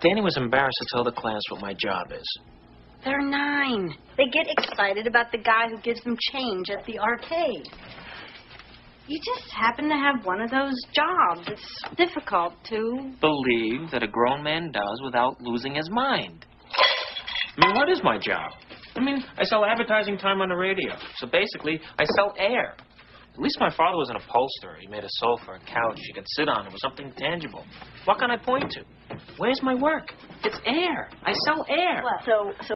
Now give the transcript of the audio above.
Danny was embarrassed to tell the class what my job is. They're 9. They get excited about the guy who gives them change at the arcade. You just happen to have one of those jobs. It's difficult to Believe that a grown man does without losing his mind. I mean, what is my job? I mean, I sell advertising time on the radio. So basically, I sell air. At least my father was an upholsterer. He made a sofa, a couch you could sit on. It was something tangible. What can I point to? Where's my work? It's air. I sell air. Well, so